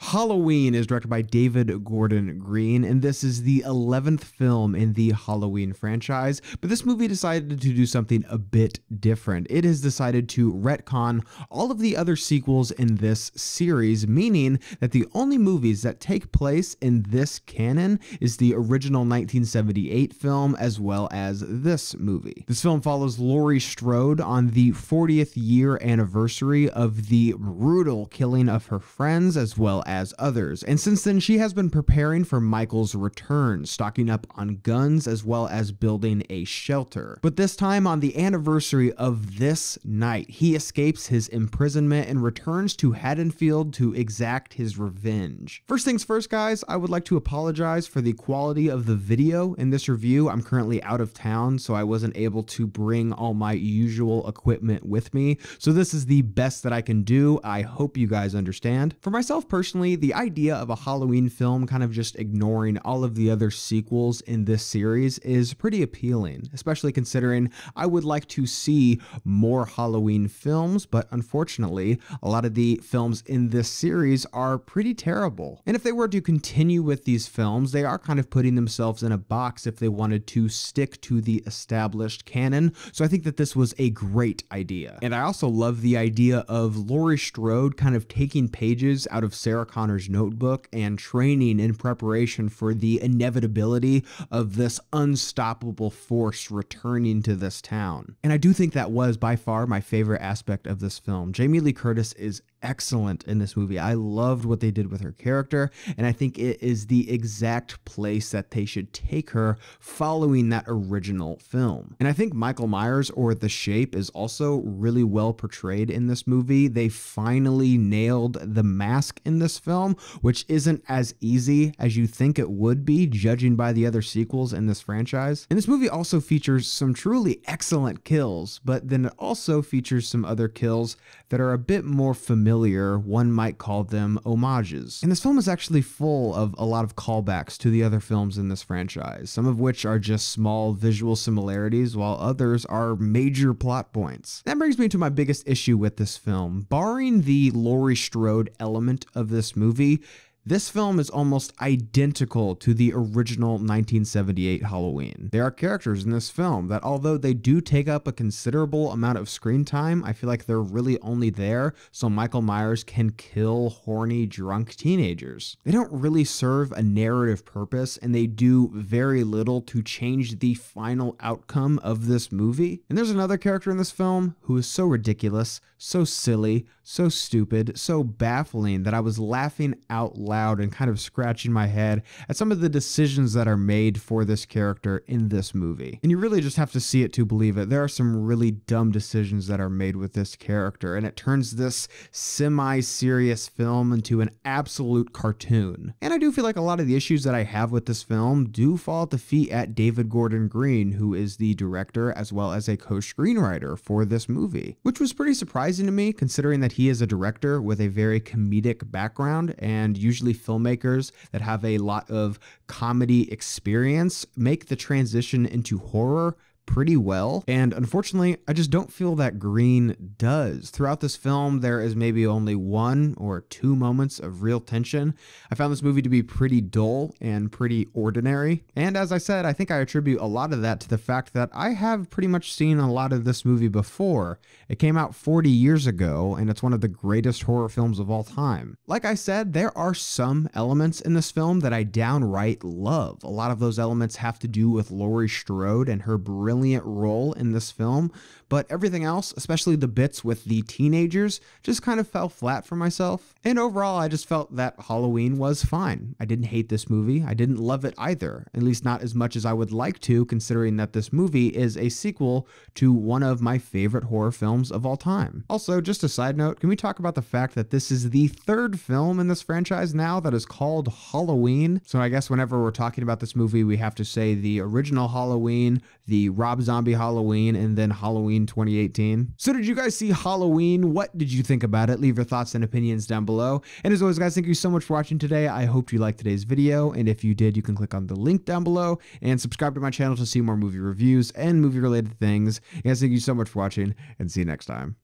Halloween is directed by David Gordon Green, and this is the 11th film in the Halloween franchise, but this movie decided to do something a bit different. It has decided to retcon all of the other sequels in this series, meaning that the only movies that take place in this canon is the original 1978 film as well as this movie. This film follows Laurie Strode on the 40th year anniversary of the brutal killing of her friends as well as others, and since then she has been preparing for Michael's return, stocking up on guns as well as building a shelter. But this time, on the anniversary of this night, he escapes his imprisonment and returns to Haddonfield to exact his revenge. First things first, guys, I would like to apologize for the quality of the video in this review. I'm currently out of town, so I wasn't able to bring all my usual equipment with me, so this is the best that I can do. I hope you guys understand. For myself personally, the idea of a Halloween film kind of just ignoring all of the other sequels in this series is pretty appealing, especially considering I would like to see more Halloween films, but unfortunately, a lot of the films in this series are pretty terrible. And if they were to continue with these films, they are kind of putting themselves in a box if they wanted to stick to the established canon, so I think that this was a great idea. And I also love the idea of Laurie Strode kind of taking pages out of Sarah Connor's notebook and training in preparation for the inevitability of this unstoppable force returning to this town. And I do think that was by far my favorite aspect of this film. Jamie Lee Curtis is excellent in this movie. I loved what they did with her character, and I think it is the exact place that they should take her following that original film. And I think Michael Myers, or The Shape, is also really well portrayed in this movie. They finally nailed the mask in this film, which isn't as easy as you think it would be, judging by the other sequels in this franchise. And this movie also features some truly excellent kills, but then it also features some other kills that are a bit more familiar. One might call them homages. And this film is actually full of a lot of callbacks to the other films in this franchise, some of which are just small visual similarities, while others are major plot points. That brings me to my biggest issue with this film. Barring the Laurie Strode element of this movie, this film is almost identical to the original 1978 Halloween. There are characters in this film that, although they do take up a considerable amount of screen time, I feel like they're really only there so Michael Myers can kill horny, drunk teenagers. They don't really serve a narrative purpose, and they do very little to change the final outcome of this movie. And there's another character in this film who is so ridiculous, so silly, so stupid, so baffling that I was laughing out loud and kind of scratching my head at some of the decisions that are made for this character in this movie. And you really just have to see it to believe it. There are some really dumb decisions that are made with this character, and it turns this semi-serious film into an absolute cartoon. And I do feel like a lot of the issues that I have with this film do fall at the feet at David Gordon Green, who is the director as well as a co-screenwriter for this movie, which was pretty surprising to me considering that he is a director with a very comedic background, and usually filmmakers that have a lot of comedy experience make the transition into horror pretty well, and unfortunately I just don't feel that Green does. Throughout this film there is maybe only one or two moments of real tension. I found this movie to be pretty dull and pretty ordinary, and as I said, I think I attribute a lot of that to the fact that I have pretty much seen a lot of this movie before. It came out 40 years ago, and it's one of the greatest horror films of all time. Like I said, there are some elements in this film that I downright love. A lot of those elements have to do with Laurie Strode and her brilliant role in this film, but everything else, especially the bits with the teenagers, just kind of fell flat for myself. And overall, I just felt that Halloween was fine. I didn't hate this movie. I didn't love it either, at least not as much as I would like to, considering that this movie is a sequel to one of my favorite horror films of all time. Also, just a side note, can we talk about the fact that this is the third film in this franchise now that is called Halloween? So I guess whenever we're talking about this movie, we have to say the original Halloween, the Rob Zombie Halloween, and then Halloween 2018. So did you guys see Halloween? What did you think about it? Leave your thoughts and opinions down below. And as always, guys, thank you so much for watching today. I hope you liked today's video, and if you did, you can click on the link down below and subscribe to my channel to see more movie reviews and movie related things. Guys, thank you so much for watching, and see you next time.